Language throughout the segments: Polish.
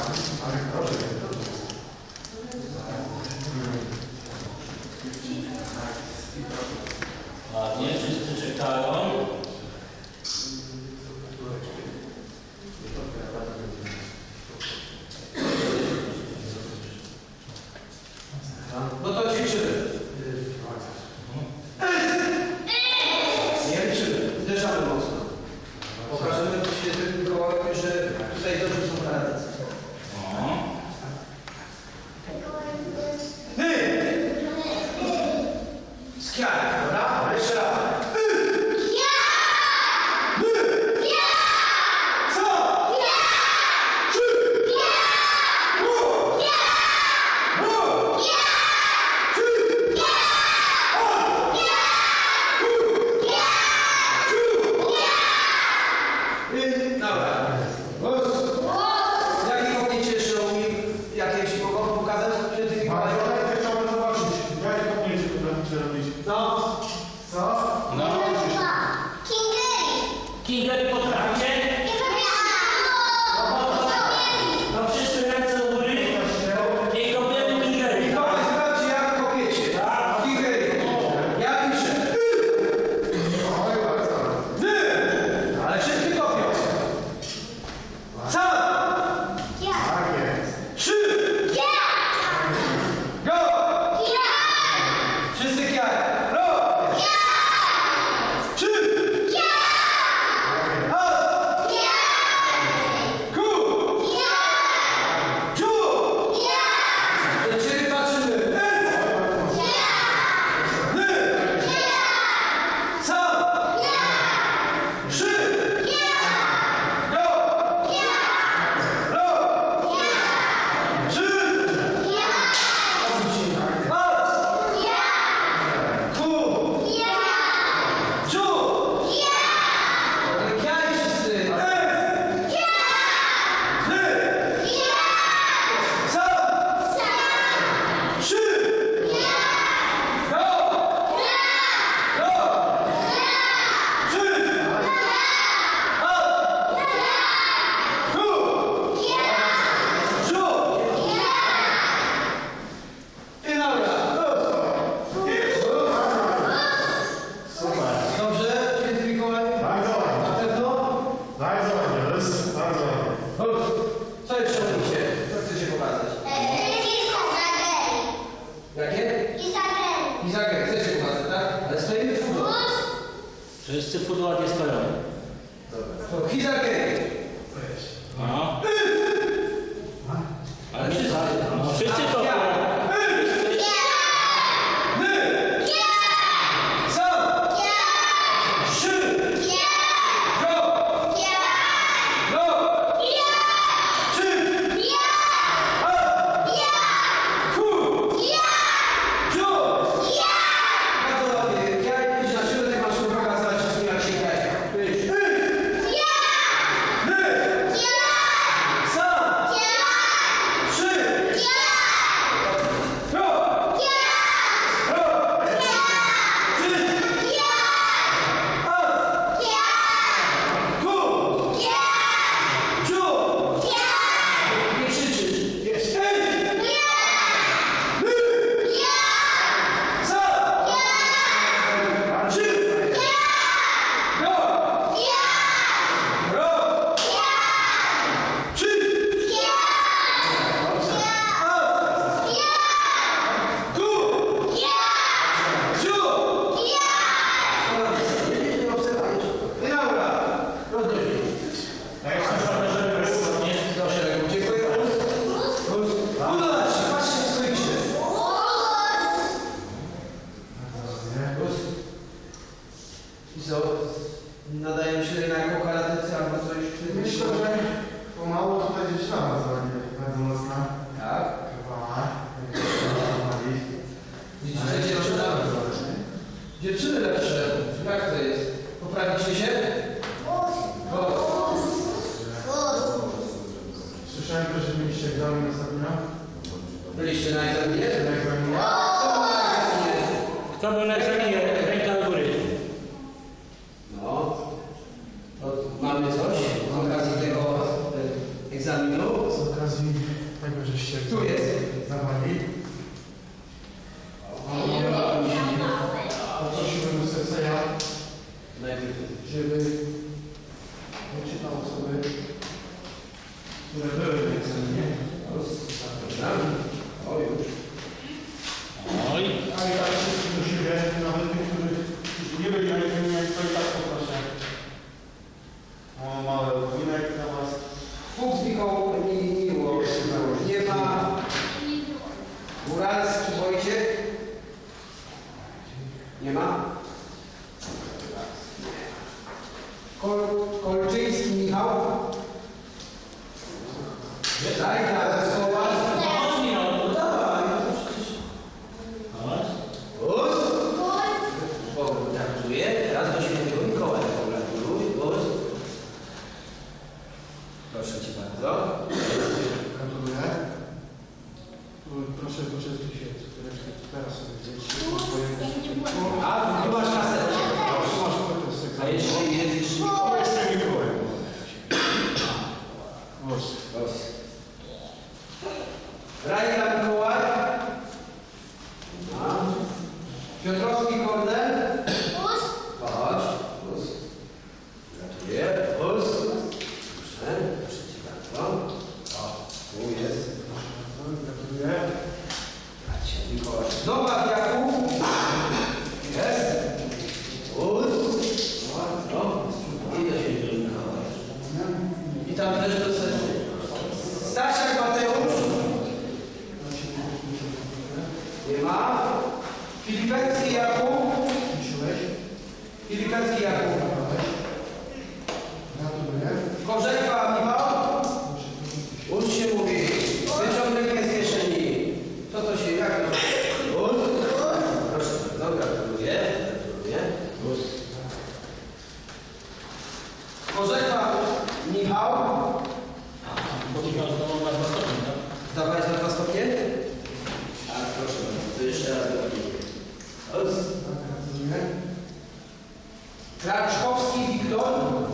Ładnie, wszyscy czekają. No to ćwiczymy. Nie liczymy, uderzamy mocno. Pokażemy świetnym Mikołajowi, że tutaj dobrze są karatecy. Skiara, dobra? Jeszcze raz. Kingery potraficie? No wszyscy ręce do góry i kopiemy kingery. Mikołaj sprawdzi, jak kopiecie. Tak? Kingery. Ja piszę. Ale wszyscy kopią. Sam. Trzy. Go. Wszyscy kiary. Co jeszcze robicie? Co chcecie pokazać? Jakie? Izager, chcecie pokazać, tak? Ale stoimy w fudło. Wszyscy w fudło nie stoją. Dobra. To Izager. No. Ale wszyscy to. Nadają się na jaką karatecy albo coś? Myślę, że pomału tutaj gdzieś tam bardzo mocno. Tak? Chyba. Widzicie, dziewczyny lepsze. Jak to jest? Poprawicie się? Słyszałem też, że mieliście egzamin ostatnio. Byliście na egzaminie? Na egzaminie. Kto był na egzaminie? Ręka do góry. No. To mamy coś z okazji tego egzaminu? Z okazji Góralski Wojciech. Nie ma. Kolczyński Michał. Zajda Wesoła. Chodź mi, no dawaj. Chodź. Bus. Pogratuluję. Teraz do świętego Mikołaja pogratuluj. Bus. Proszę Cię bardzo. Gratuluję. Proszę poczęstuj się cukiereczkę teraz sobie zjeść. A, tu masz kasę. Masz A jeszcze jest jeszcze Mikołaj. Bus. Bus. Rajka Mikołaj. Piotrowski Kornel. Chodź. Bus. Gratuluję. Bus. Proszę. Proszę Cię bardzo. O, tu jest. Gratuluję. Mikołaj. Nowak Jakub. Jest. Bus. No. I do świętego Mikołaja. I tam też do sesji. Stasiak Mateusz. Nie ma. Filipecki Jakub. Filipecki Jakub. Gratuluję. Korzekwa Michał. Ucz się mówi. Wyciągnięcie z kieszeni. Co to się, jak to? Ucz. Proszę bardzo, gratuluję. Gratuluję. Ucz. Korzekwa Michał. Bo Michał znowu na 2 stopnie, tak? Zdawałeś na 2 stopnie? Tak, proszę bardzo. To jeszcze raz gratuluję. Ucz. Gratuluję. Kraczkowski Wiktor.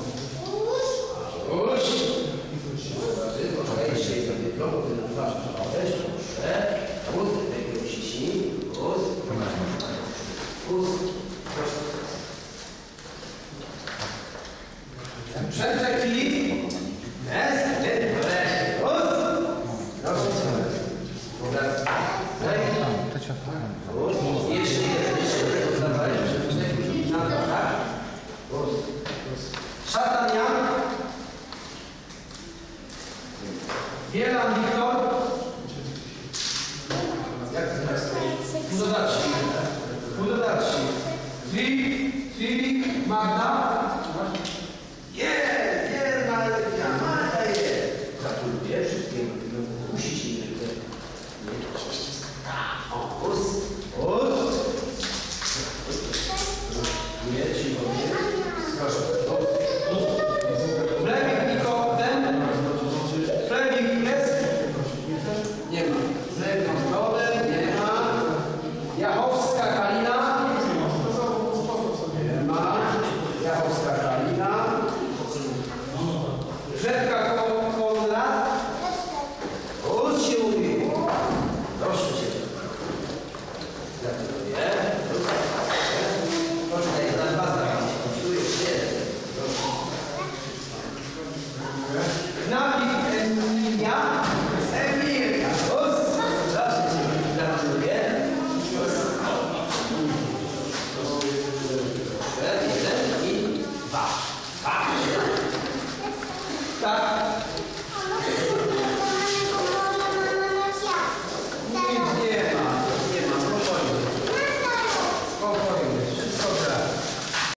Ucz. Poczekaj, jeszcze jest na dyplom, ty na twarz przechodzisz. Proszę. Ucz. Tego ciśnij. Ucz. Ucz. Proszę. Przęczek Filip. Jest. Ucz. Proszę. Jeszcze jeden. Dawaj. Tak? Szatan Jan. Bielan Wiktor. Jak to teraz stoi? Budodaci. Budodaci. Filip Magda.